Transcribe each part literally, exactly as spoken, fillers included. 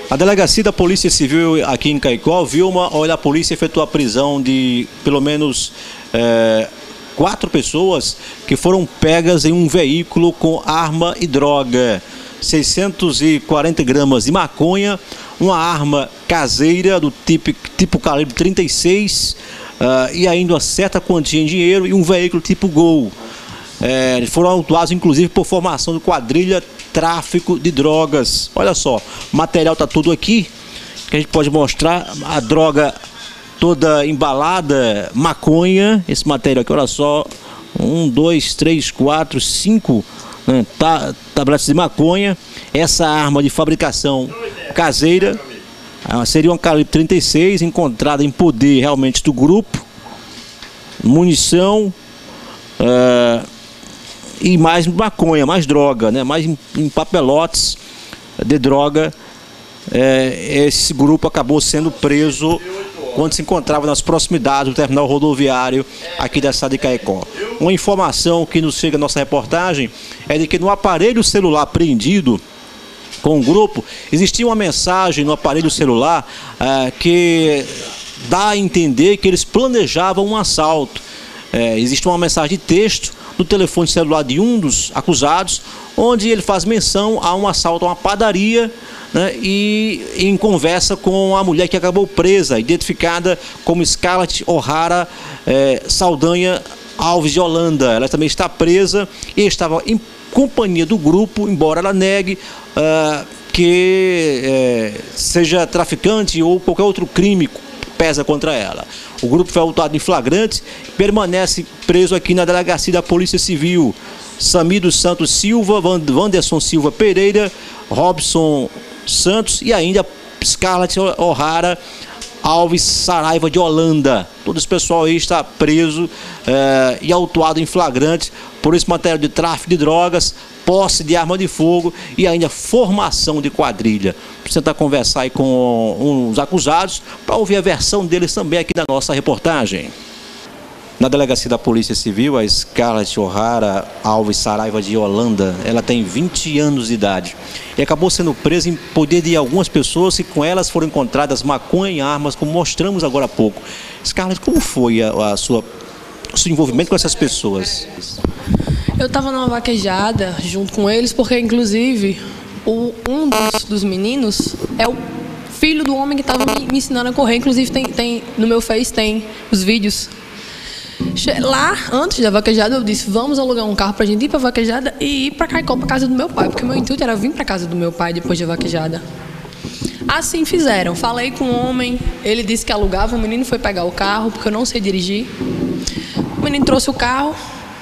A delegacia da Polícia Civil aqui em Caicó viu uma, olha, a polícia efetuou a prisão de pelo menos é, quatro pessoas que foram pegas em um veículo com arma e droga. seiscentos e quarenta gramas de maconha, uma arma caseira do tipo, tipo calibre trinta e seis uh, e ainda uma certa quantia em dinheiro e um veículo tipo Gol. É, foram autuados inclusive por formação de quadrilha, tráfico de drogas. Olha só, o material está todo aqui, que a gente pode mostrar, a droga toda embalada, maconha, esse material aqui, olha só, um, dois, três, quatro, cinco né, tá, tabletes de maconha, essa arma de fabricação caseira, seria uma calibre trinta e seis, encontrada em poder realmente do grupo, munição, uh, e mais maconha, mais droga, né? Mais em, em papelotes de droga. É, esse grupo acabou sendo preso quando se encontrava nas proximidades do terminal rodoviário aqui da cidade de Caicó. Uma informação que nos chega à nossa reportagem é de que no aparelho celular apreendido com o grupo, existia uma mensagem no aparelho celular é, que dá a entender que eles planejavam um assalto. É, existe uma mensagem de texto no telefone celular de um dos acusados, onde ele faz menção a um assalto a uma padaria, né, e em conversa com a mulher que acabou presa, identificada como Scarlett O'Hara é, Saldanha Alves de Holanda. Ela também está presa e estava em companhia do grupo, embora ela negue uh, que é, seja traficante ou qualquer outro crime pesa contra ela. O grupo foi autuado em flagrante, permanece preso aqui na delegacia da Polícia Civil. Sami dos Santos Silva, Wanderson Silva Pereira, Robson Santos e ainda Scarlett O'Hara Alves Saraiva de Holanda. Todo esse pessoal aí está preso eh, e autuado em flagrante por esse material de tráfico de drogas, posse de arma de fogo e ainda formação de quadrilha. Vou tentar conversar aí com uns acusados para ouvir a versão deles também aqui na nossa reportagem. Na delegacia da Polícia Civil, a Scarlett O'Hara Alves Saraiva de Holanda, ela tem vinte anos de idade e acabou sendo presa em poder de algumas pessoas e com elas foram encontradas maconha e armas, como mostramos agora há pouco. Scarlett, como foi a, a sua, o seu envolvimento com essas pessoas? Eu estava numa vaquejada junto com eles, porque inclusive o, um dos, dos meninos é o filho do homem que estava me, me ensinando a correr. Inclusive tem, tem, no meu Face tem os vídeos. Lá, antes da vaquejada, eu disse, vamos alugar um carro pra gente ir pra vaquejada e ir pra Caicó, pra casa do meu pai, porque meu intuito era vir pra casa do meu pai depois da vaquejada. Assim fizeram. Falei com o homem, ele disse que alugava, o menino foi pegar o carro, porque eu não sei dirigir. O menino trouxe o carro,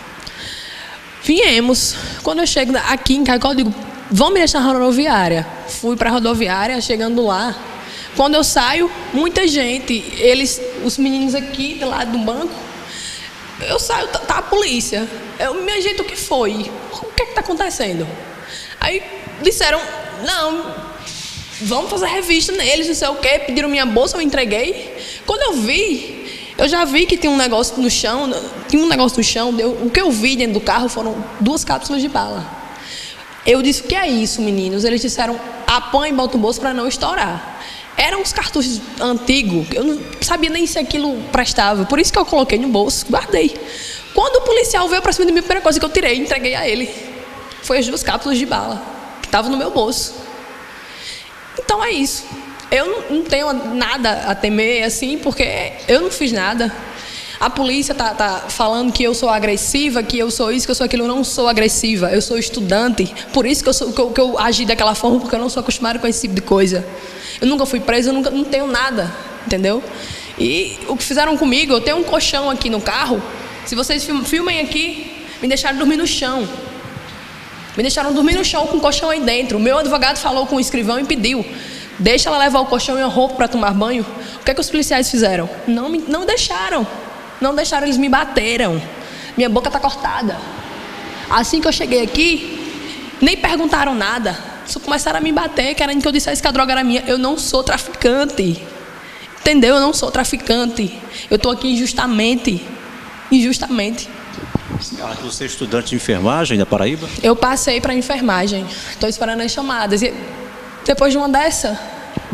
viemos. Quando eu chego aqui em Caicó, eu digo, vão me deixar na rodoviária. Fui pra rodoviária, chegando lá. Quando eu saio, muita gente, eles, os meninos aqui do lado do banco, eu saio, tá, tá a polícia. Eu, minha gente, o que foi? O que é que tá acontecendo? Aí disseram, não, vamos fazer revista neles, não sei o quê. Pediram minha bolsa, eu entreguei. Quando eu vi, eu já vi que tinha um negócio no chão, tinha um negócio no chão, eu, o que eu vi dentro do carro foram duas cápsulas de bala. Eu disse, o que é isso, meninos? Eles disseram, apanha e bota o bolso para não estourar. Eram uns cartuchos antigos, eu não sabia nem se aquilo prestava, por isso que eu coloquei no bolso, guardei. Quando o policial veio para cima de mim, a primeira coisa que eu tirei, entreguei a ele, foi as duas cápsulas de bala, que estavam no meu bolso. Então é isso. Eu não, não tenho nada a temer, assim, porque eu não fiz nada. A polícia tá, tá falando que eu sou agressiva, que eu sou isso, que eu sou aquilo. Eu não sou agressiva, eu sou estudante. Por isso que eu, sou, que eu, que eu agi daquela forma, porque eu não sou acostumada com esse tipo de coisa. Eu nunca fui presa, eu nunca, não tenho nada, entendeu? E o que fizeram comigo, eu tenho um colchão aqui no carro. Se vocês filmem aqui, me deixaram dormir no chão. Me deixaram dormir no chão com o colchão aí dentro. O meu advogado falou com o escrivão e pediu, deixa ela levar o colchão e a roupa para tomar banho. O que é que os policiais fizeram? Não, me, não deixaram. Não deixaram, eles me bateram. Minha boca está cortada. Assim que eu cheguei aqui, nem perguntaram nada. Só começaram a me bater, querendo que eu dissesse que a droga era minha. Eu não sou traficante. Entendeu? Eu não sou traficante. Eu estou aqui injustamente. Injustamente. Você é estudante de enfermagem da Paraíba? Eu passei para enfermagem. Estou esperando as chamadas. E depois de uma dessa,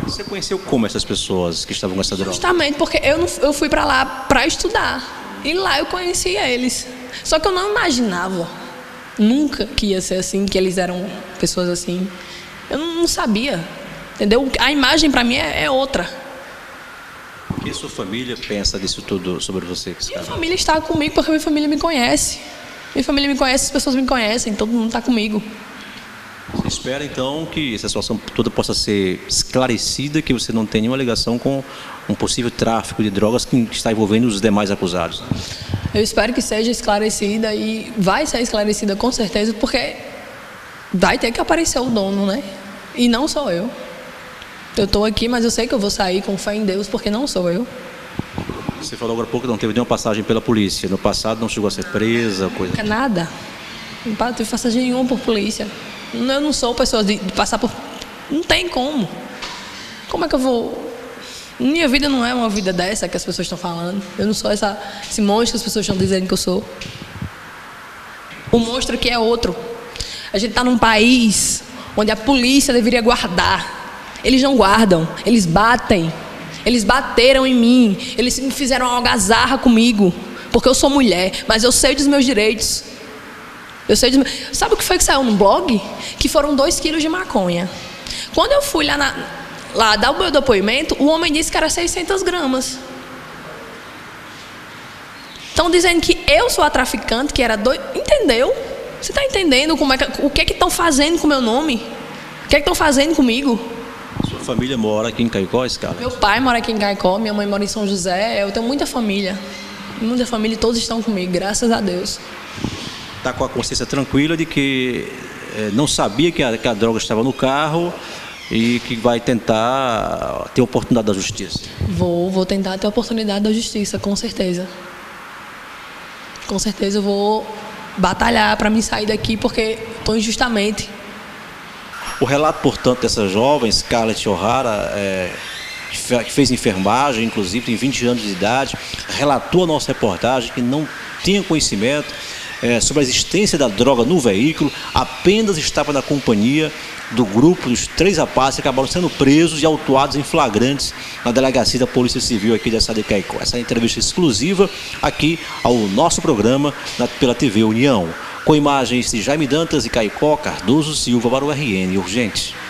Você conheceu como essas pessoas que estavam com essa droga? Justamente porque eu, não, eu fui para lá para estudar. E lá eu conhecia eles. Só que eu não imaginava nunca que ia ser assim, que eles eram pessoas assim. Eu não, não sabia, entendeu? A imagem para mim é, é outra. O que a sua família pensa disso tudo sobre você? Minha família está comigo porque minha família me conhece. Minha família me conhece, as pessoas me conhecem, todo mundo está comigo. Você espera então que essa situação toda possa ser esclarecida, que você não tenha nenhuma ligação com um possível tráfico de drogas que está envolvendo os demais acusados? Eu espero que seja esclarecida e vai ser esclarecida com certeza, porque vai ter que aparecer o dono, né? E não sou eu. Eu estou aqui, mas eu sei que eu vou sair com fé em Deus, porque não sou eu. Você falou agora há pouco que não teve nenhuma passagem pela polícia. No passado não chegou a ser presa, coisa... Nada. Não tive passagem nenhuma por polícia. Eu não sou pessoa de, de passar por... Não tem como. Como é que eu vou... Minha vida não é uma vida dessa que as pessoas estão falando. Eu não sou essa, esse monstro que as pessoas estão dizendo que eu sou. O monstro aqui é outro. A gente está num país onde a polícia deveria guardar. Eles não guardam, eles batem. Eles bateram em mim. Eles me fizeram uma algazarra comigo. Porque eu sou mulher, mas eu sei dos meus direitos. Eu sei dos... Sabe o que foi que saiu no blog? Que foram dois quilos de maconha. Quando eu fui lá, na... lá dar o meu depoimento, o homem disse que era seiscentas gramas. Estão dizendo que eu sou a traficante, que era dois... Entendeu? Você está entendendo como é que... o que é que estão fazendo com o meu nome? O que é que estão fazendo comigo? Sua família mora aqui em Caicó, Scarlett? Meu pai mora aqui em Caicó, minha mãe mora em São José. Eu tenho muita família. Muita família e todos estão comigo, graças a Deus. Está com a consciência tranquila de que é, não sabia que a, que a droga estava no carro e que vai tentar ter a oportunidade da justiça? Vou, vou tentar ter a oportunidade da justiça, com certeza. Com certeza eu vou batalhar para me sair daqui porque estou injustamente. O relato, portanto, dessa jovem, Scarlett O'Hara, é, que fez enfermagem, inclusive tem vinte anos de idade, relatou a nossa reportagem que não tinha conhecimento é, sobre a existência da droga no veículo, apenas estava na companhia do grupo dos três rapazes que acabaram sendo presos e autuados em flagrantes na delegacia da Polícia Civil aqui da cidade de Caicó. Essa é entrevista exclusiva aqui ao nosso programa na, pela T V União, com imagens de Jaime Dantas e Caicó Cardoso Silva para o R N Urgente.